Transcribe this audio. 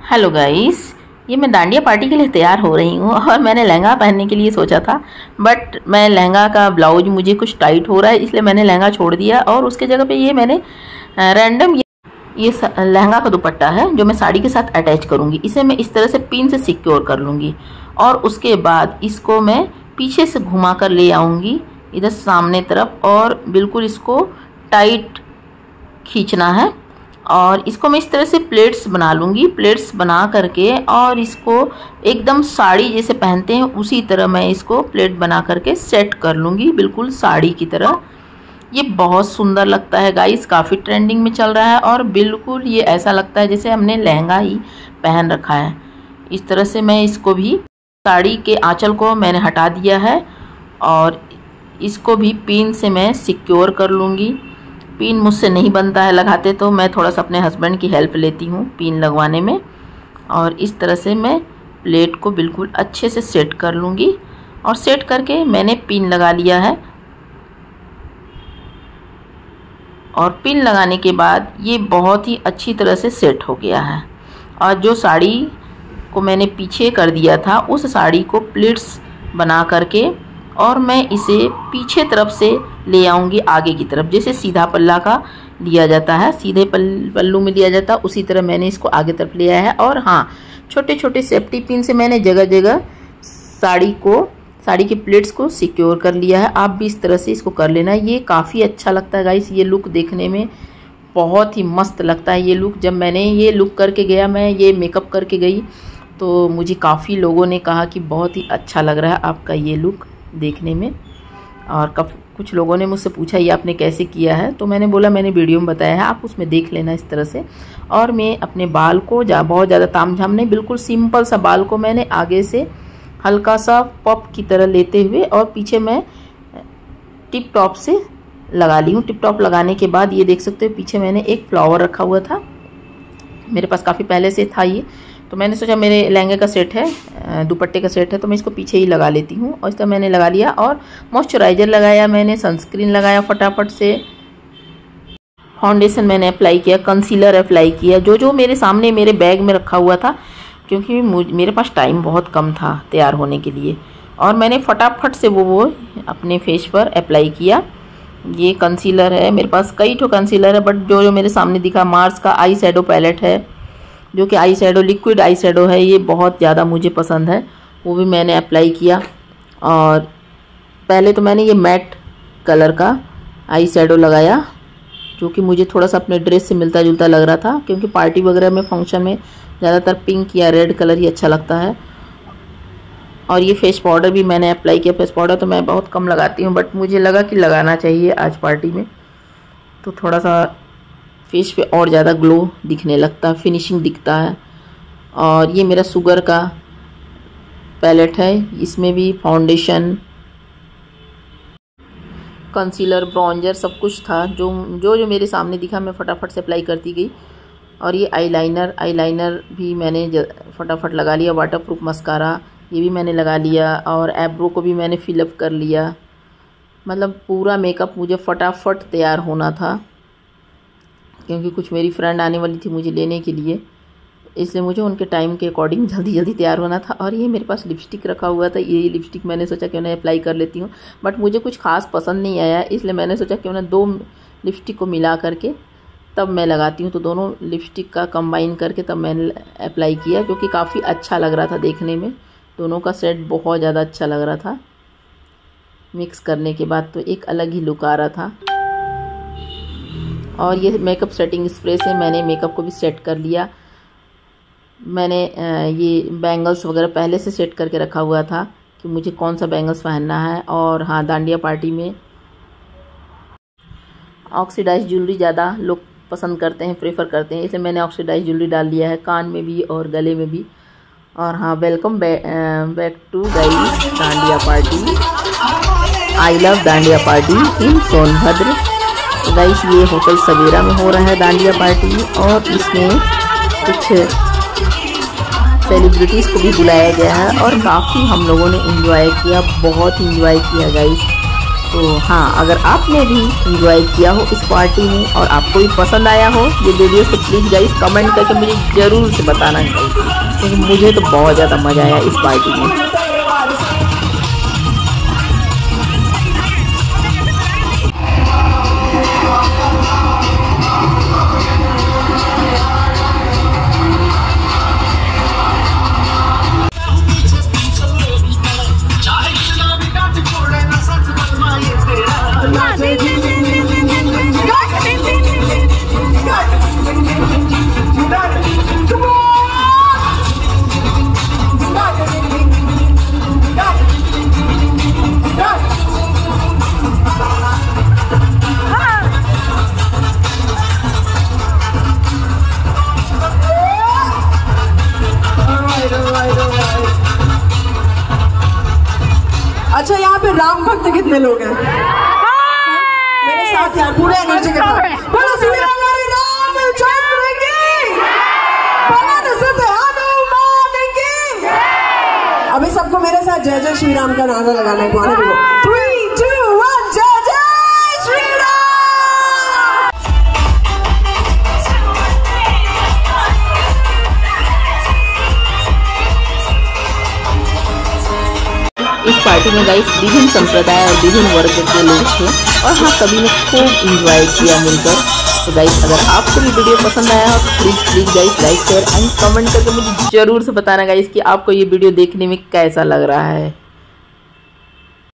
Hello guys, ये मैं dandiya party के लिए तैयार हो रही हूँ और मैंने लहंगा पहनने के लिए सोचा था, बट मैं लहंगा का ब्लाउज मुझे कुछ टाइट हो रहा है, इसलिए मैंने लहंगा छोड़ दिया और उसके जगह पे ये मैंने रैंडम ये लहंगा का दुपट्टा है जो मैं साड़ी के साथ अटैच करूँगी। इसे मैं इस तरह से पिन से सिक्योर कर लूँगी और उसके बाद इसको मैं पीछे से घुमा कर ले आऊँगी इधर सामने तरफ और बिल्कुल इसको टाइट खींचना है। और इसको मैं इस तरह से प्लेट्स बना लूँगी, प्लेट्स बना करके और इसको एकदम साड़ी जैसे पहनते हैं उसी तरह मैं इसको प्लेट बना करके सेट कर लूँगी, बिल्कुल साड़ी की तरह। ये बहुत सुंदर लगता है गाइस, काफ़ी ट्रेंडिंग में चल रहा है और बिल्कुल ये ऐसा लगता है जैसे हमने लहंगा ही पहन रखा है। इस तरह से मैं इसको भी साड़ी के आंचल को मैंने हटा दिया है और इसको भी पिन से मैं सिक्योर कर लूँगी। पिन मुझसे नहीं बनता है लगाते, तो मैं थोड़ा सा अपने हस्बैंड की हेल्प लेती हूँ पिन लगवाने में। और इस तरह से मैं प्लेट को बिल्कुल अच्छे से सेट कर लूँगी और सेट करके मैंने पिन लगा लिया है। और पिन लगाने के बाद ये बहुत ही अच्छी तरह से सेट हो गया है। और जो साड़ी को मैंने पीछे कर दिया था उस साड़ी को प्लीट्स बना करके और मैं इसे पीछे तरफ से ले आऊँगी आगे की तरफ, जैसे सीधा पल्ला का लिया जाता है, सीधे पल्लू में लिया जाता है, उसी तरह मैंने इसको आगे तरफ ले आया है। और हाँ, छोटे छोटे सेफ्टी पिन से मैंने जगह जगह साड़ी के प्लेट्स को सिक्योर कर लिया है। आप भी इस तरह से इसको कर लेना। ये काफ़ी अच्छा लगता है गाइस, ये लुक देखने में बहुत ही मस्त लगता है। ये लुक जब मैंने ये लुक करके गया, मैं ये मेकअप करके गई, तो मुझे काफ़ी लोगों ने कहा कि बहुत ही अच्छा लग रहा है आपका ये लुक देखने में। और कुछ लोगों ने मुझसे पूछा ये आपने कैसे किया है, तो मैंने बोला मैंने वीडियो में बताया है, आप उसमें देख लेना इस तरह से। और मैं अपने बाल को बहुत ज़्यादा तामझाम नहीं, बिल्कुल सिंपल सा बाल को मैंने आगे से हल्का सा पॉप की तरह लेते हुए और पीछे मैं टिप टॉप से लगा ली हूँ। टिप टॉप लगाने के बाद ये देख सकते हो पीछे मैंने एक फ्लावर रखा हुआ था, मेरे पास काफ़ी पहले से था ये, तो मैंने सोचा मेरे लहंगे का सेट है, दुपट्टे का सेट है, तो मैं इसको पीछे ही लगा लेती हूँ। और इसका मैंने लगा लिया और मॉइस्चराइज़र लगाया, मैंने सनस्क्रीन लगाया फटाफट से, फाउंडेशन मैंने अप्लाई किया, कंसीलर अप्लाई किया, जो मेरे सामने मेरे बैग में रखा हुआ था, क्योंकि मेरे पास टाइम बहुत कम था तैयार होने के लिए। और मैंने फटाफट से वो अपने फेस पर अप्लाई किया। ये कंसीलर है, मेरे पास कई ठो कंसीलर है, बट जो मेरे सामने दिखा मार्स का आई शैडो पैलेट है, जो कि eye shadow liquid eye shadow है, ये बहुत ज़्यादा मुझे पसंद है, वो भी मैंने अप्लाई किया। और पहले तो मैंने ये मैट कलर का आई शैडो लगाया, जो कि मुझे थोड़ा सा अपने ड्रेस से मिलता जुलता लग रहा था, क्योंकि पार्टी वगैरह में फंक्शन में ज़्यादातर पिंक या रेड कलर ही अच्छा लगता है। और ये फेस पाउडर भी मैंने अप्लाई किया। फेस पाउडर तो मैं बहुत कम लगाती हूँ, बट मुझे लगा कि लगाना चाहिए आज पार्टी में, तो थोड़ा सा फेस पे और ज़्यादा ग्लो दिखने लगता है, फिनिशिंग दिखता है। और ये मेरा शुगर का पैलेट है, इसमें भी फाउंडेशन, कंसीलर, ब्रॉन्जर सब कुछ था, जो मेरे सामने दिखा मैं फटाफट से अप्लाई करती गई। और ये आईलाइनर भी मैंने फटाफट लगा लिया, वाटरप्रूफ मस्कारा ये भी मैंने लगा लिया, और एब्रो को भी मैंने फिलअप कर लिया। मतलब पूरा मेकअप मुझे फटाफट तैयार होना था, क्योंकि कुछ मेरी फ्रेंड आने वाली थी मुझे लेने के लिए, इसलिए मुझे उनके टाइम के अकॉर्डिंग जल्दी तैयार होना था। और ये मेरे पास लिपस्टिक रखा हुआ था, ये लिपस्टिक मैंने सोचा क्यों ना अप्लाई कर लेती हूँ, बट मुझे कुछ खास पसंद नहीं आया, इसलिए मैंने सोचा क्यों ना 2 लिपस्टिक को मिला करके तब मैं लगाती हूँ। तो दोनों लिपस्टिक का कंबाइन करके तब मैंने अप्लाई किया, क्योंकि काफ़ी अच्छा लग रहा था देखने में, दोनों का सेट बहुत ज़्यादा अच्छा लग रहा था। मिक्स करने के बाद तो एक अलग ही लुक आ रहा था। और ये मेकअप सेटिंग स्प्रे से मैंने मेकअप को भी सेट कर लिया। मैंने ये बैंगल्स वगैरह पहले से सेट करके रखा हुआ था कि मुझे कौन सा बैंगल्स पहनना है। और हाँ, डांडिया पार्टी में ऑक्सीडाइज ज्वेलरी ज़्यादा लोग पसंद करते हैं, प्रेफर करते हैं, इसलिए मैंने ऑक्सीडाइज ज्वेलरी डाल लिया है, कान में भी और गले में भी। और हाँ, welcome back to guys dandiya party. I love dandiya party in Sonbhadra. तो गाइस ये होटल सवेरा में हो रहा है डांडिया पार्टी, और इसमें कुछ सेलिब्रिटीज़ को भी बुलाया गया है और काफ़ी हम लोगों ने एंजॉय किया, बहुत एंजॉय किया गाइस। तो हाँ, अगर आपने भी एंजॉय किया हो इस पार्टी में और आपको भी पसंद आया हो ये वीडियो, तो प्लीज़ गाइस कमेंट करके मुझे ज़रूर से बताना चाहिए, क्योंकि मुझे तो बहुत ज़्यादा मज़ा आया इस पार्टी में। अच्छा, यहाँ पे राम भक्त कितने लोग हैं? मेरे साथ यार पूरे एनर्जी के साथ बोलो श्री रामचंद्र की, पवन सुत हनुमान की। अभी सबको मेरे साथ जय जय श्री राम का नारा लगाना है। 3, 2, 1 जय जय श्री राम। इस पार्टी में गाइस विभिन्न संप्रदाय और विभिन्न वर्ग के लोग थे और हाँ, सभी ने खूब एंजॉय किया मिलकर। तो गाइस अगर आपको भी वीडियो पसंद आया हो तो please guys like share and comment करके मुझे ज़रूर से बताना गाइस कि आपको ये वीडियो देखने में कैसा लग रहा है।